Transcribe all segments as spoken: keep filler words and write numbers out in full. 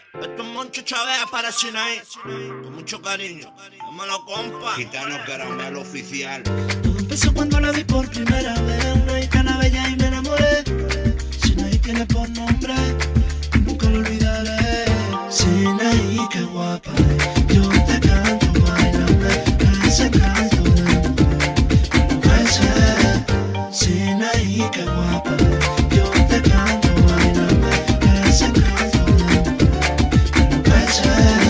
Esto es Moncho Chávez para Sinaí, con mucho cariño. Llámalo, compa. Gitano Caramelo Oficial. Todo empezó cuando la vi por primera vez. Una gitana bella y me enamoré. Sinaí tiene por nombre, nunca lo olvidaré. Sinaí, qué guapa es. Yo te canto, bailame, ese canto de mujer. No puede ser. Sinaí, qué guapa es. Yo te canto, bailame, ese canto de mujer. No puede ser.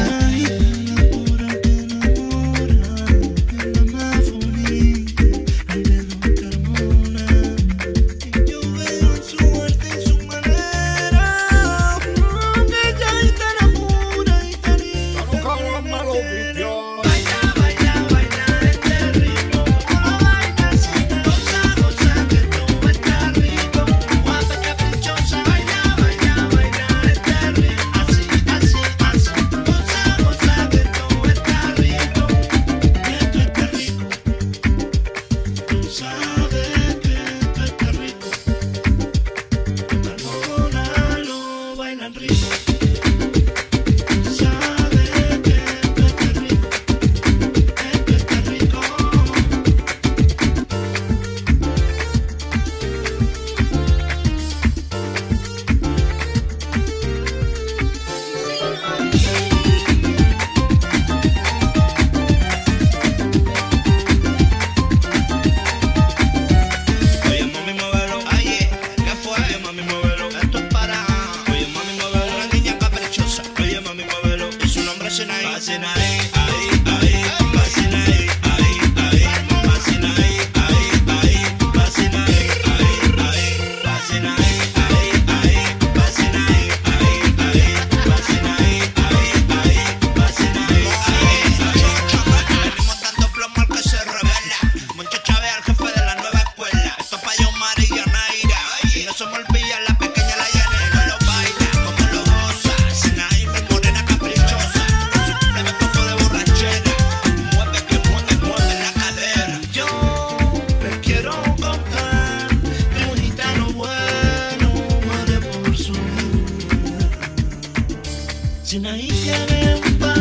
Sinaí tiene un par